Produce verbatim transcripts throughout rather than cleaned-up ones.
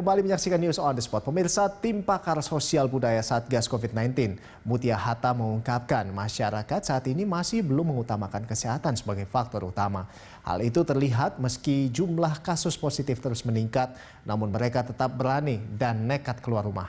Kembali menyaksikan News on the Spot. Pemirsa, tim pakar sosial budaya Satgas COVID sembilan belas, Mutia Hatta mengungkapkan masyarakat saat ini masih belum mengutamakan kesehatan sebagai faktor utama. Hal itu terlihat meski jumlah kasus positif terus meningkat, namun mereka tetap berani dan nekat keluar rumah.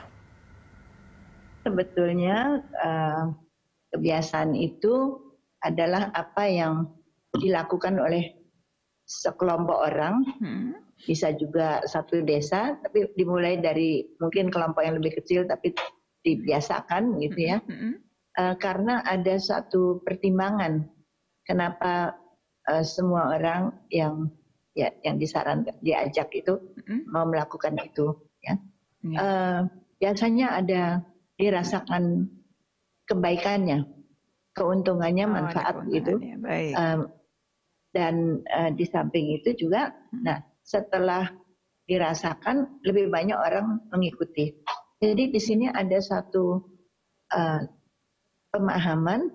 Sebetulnya uh, kebiasaan itu adalah apa yang dilakukan oleh sekelompok orang. Hmm. Bisa juga satu desa, tapi dimulai dari mungkin kelompok yang lebih kecil tapi dibiasakan gitu ya. Mm-hmm. uh, karena ada satu pertimbangan kenapa uh, semua orang yang ya yang disarankan diajak itu mm-hmm. mau melakukan itu ya. Mm-hmm. uh, biasanya ada dirasakan kebaikannya, keuntungannya, oh, manfaat gitu. Uh, dan uh, di samping itu juga, mm-hmm. nah setelah dirasakan lebih banyak orang mengikuti. Jadi di sini ada satu uh, pemahaman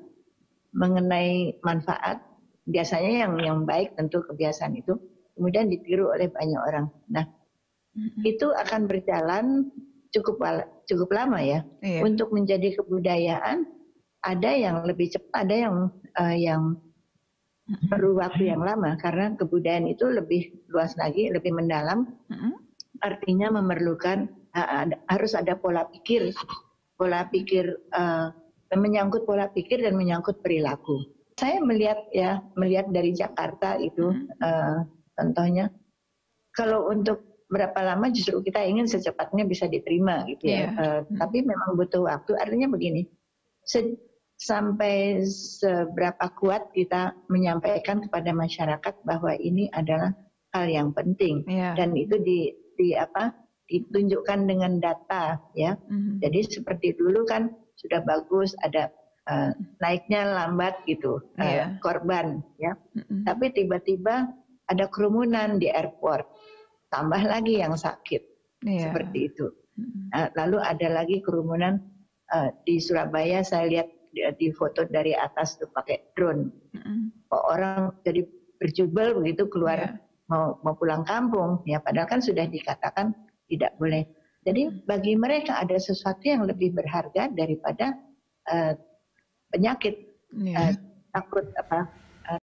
mengenai manfaat, biasanya yang yang baik tentu kebiasaan itu, kemudian ditiru oleh banyak orang. Nah, mm-hmm. itu akan berjalan cukup cukup lama ya. Iya. Untuk menjadi kebudayaan ada yang lebih cepat, ada yang uh, yang perlu waktu yang lama karena kebudayaan itu lebih luas lagi, lebih mendalam. Mm-hmm. Artinya memerlukan uh, harus ada pola pikir, pola pikir uh, menyangkut pola pikir dan menyangkut perilaku. Saya melihat ya, melihat dari Jakarta itu mm-hmm. uh, contohnya, kalau untuk berapa lama justru kita ingin secepatnya bisa diterima gitu ya. Yeah. Uh, mm-hmm. Tapi memang butuh waktu. Artinya begini. Se- Sampai seberapa kuat kita menyampaikan kepada masyarakat bahwa ini adalah hal yang penting, yeah. dan itu di, di apa ditunjukkan dengan data ya. Mm-hmm. Jadi seperti dulu kan sudah bagus, ada uh, naiknya lambat gitu yeah. uh, korban ya. Mm-hmm. Tapi tiba-tiba ada kerumunan di airport, tambah lagi yang sakit yeah. seperti itu. Mm-hmm. uh, lalu ada lagi kerumunan uh, di Surabaya, saya lihat di foto dari atas tuh pakai drone, mm-hmm. orang jadi berjubel begitu keluar yeah. mau mau pulang kampung ya, padahal kan sudah dikatakan tidak boleh. Jadi mm-hmm. bagi mereka ada sesuatu yang lebih berharga daripada uh, penyakit, yeah. uh, takut apa